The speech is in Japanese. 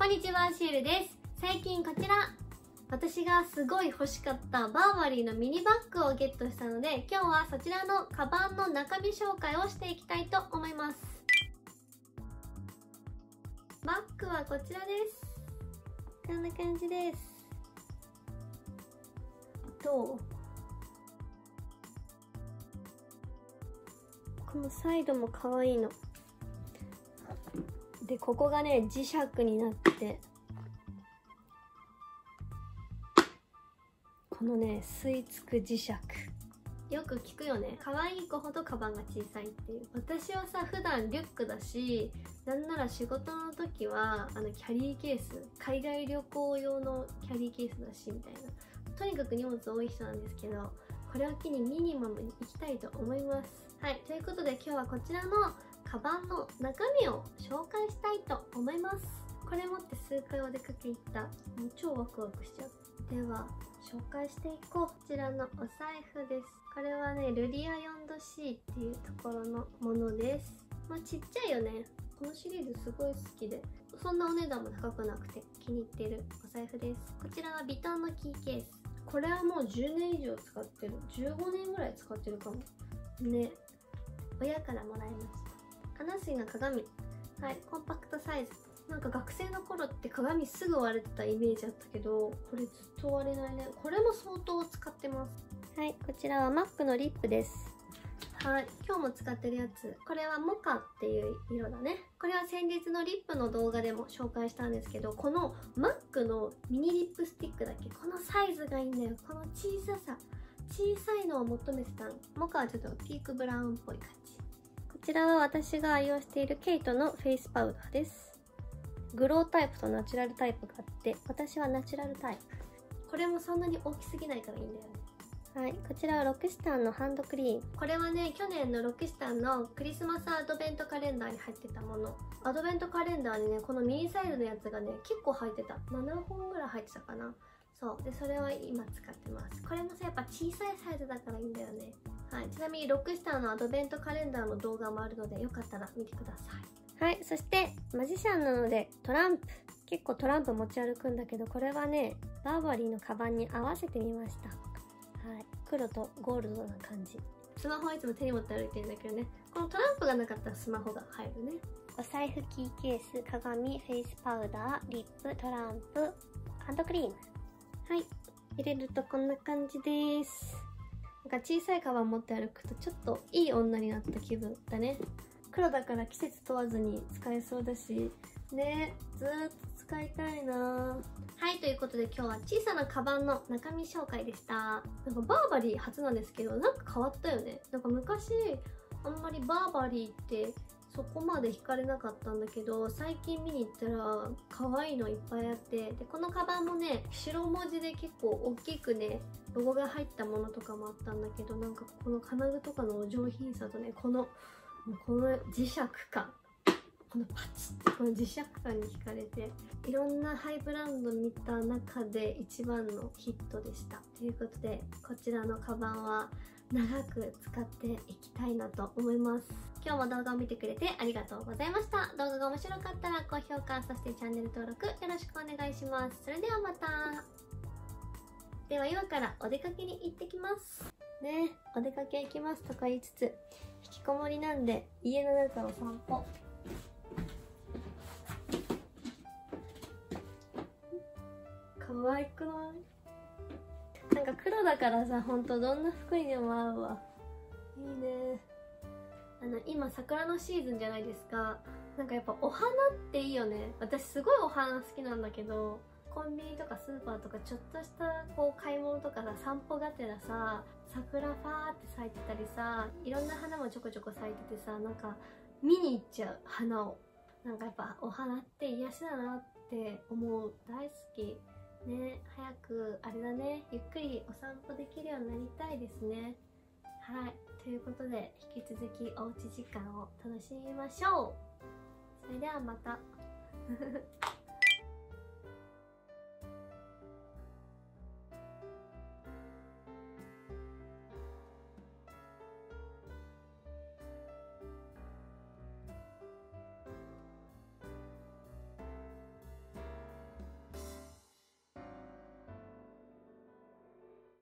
んにちは、シエルです。最近こちら、私がすごい欲しかったバーバリーのミニバッグをゲットしたので、今日はそちらのカバンの中身紹介をしていきたいと思います。バッグはこちらです。こんな感じです。どう？このサイドも可愛いの。で、ここがね、磁石になってて、このね、吸い付く磁石。よく聞くよね。可愛い子ほどカバンが小さいっていう。私はさ、普段リュックだし、なんなら仕事の時は、キャリーケース、海外旅行用のキャリーケースだし、みたいな。とにかく荷物多い人なんですけど、これを機にミニマムに行きたいと思います。はい、ということで今日はこちらのカバンの中身を紹介したいと思います。これ持って数回お出かけ行った。もう超ワクワクしちゃう。では、紹介していこう。こちらのお財布です。これはね、ルリア 4°C っていうところのものです。まあちっちゃいよね。このシリーズすごい好きで、そんなお値段も高くなくて気に入ってるお財布です。こちらはビトンのキーケース。これはもう10年以上使ってる。15年ぐらい使ってるかも。ね。親からもらいました。穴水の鏡。はい、コンパクトサイズ。なんか学生の頃って鏡すぐ割れてたイメージあったけど、これずっと割れないね。これも相当使ってます。はい、こちらは MAC のリップです。はい、今日も使ってるやつ。これはモカっていう色だね。これは先日のリップの動画でも紹介したんですけど、この MAC のミニリップスティックだけ、このサイズがいいんだよ。この小ささ。小さいのを求めてたの。モカはちょっとピークブラウンっぽい感じ。こちらは私が愛用しているケイトのフェイスパウダーです。グロータイプとナチュラルタイプがあって、私はナチュラルタイプ。これもそんなに大きすぎないからいいんだよね。はい、こちらはロクシタンのハンドクリーム。これはね、去年のロクシタンのクリスマスアドベントカレンダーに入ってたもの。アドベントカレンダーにね、このミニサイズのやつがね、結構入ってた。7本ぐらい入ってたかな。そう。で、それを今使ってます。これもさ、やっぱ小さいサイズだからいいんだよね。はい。ちなみにロクシタンのアドベントカレンダーの動画もあるので、よかったら見てください。はい。そして、マジシャンなので、トランプ。結構トランプ持ち歩くんだけど、これはね、バーバリーのカバンに合わせてみました。はい。黒とゴールドな感じ。スマホはいつも手に持って歩いてるんだけどね。このトランプがなかったらスマホが入るね。お財布、キーケース、鏡、フェイスパウダー、リップ、トランプ、ハンドクリーム。はい。入れるとこんな感じです。なんか小さいカバン持って歩くとちょっといい女になった気分だね。黒だから季節問わずに使えそうだし、ね、ずーっと使いたいな。はい、ということで今日は小さなカバンの中身紹介でした。なんかバーバリー初なんですけど、なんか変わったよね。なんか昔、あんまりバーバリーってそこまで惹かれなかったんだけど、最近見に行ったら可愛いのいっぱいあって、でこのカバンもね、白文字で結構大きくねロゴが入ったものとかもあったんだけど、なんかこの金具とかのお上品さとね、この磁石感、このパチッ、この磁石感に惹かれて、いろんなハイブランド見た中で一番のヒットでした。ということで、こちらのカバンは長く使っていきたいなと思います。今日も動画を見てくれてありがとうございました。動画が面白かったら高評価、そしてチャンネル登録よろしくお願いします。それではまた。では今からお出かけに行ってきます。ね、お出かけ行きますとか言いつつ、引きこもりなんで家の中を散歩。可愛くない？なんか黒だからさ、ほんとどんな服にでも合うわ。いいね。今桜のシーズンじゃないですか。なんかやっぱお花っていいよね。私すごいお花好きなんだけど、コンビニとかスーパーとかちょっとしたこう買い物とかさ、散歩がてらさ、桜ファーって咲いてたりさ、いろんな花もちょこちょこ咲いててさ、なんか見に行っちゃう、花を。なんかやっぱお花って癒しだなって思う。大好き。ね、早くあれだね、ゆっくりお散歩できるようになりたいですね。はい、ということで引き続きおうち時間を楽しみましょう。それではまた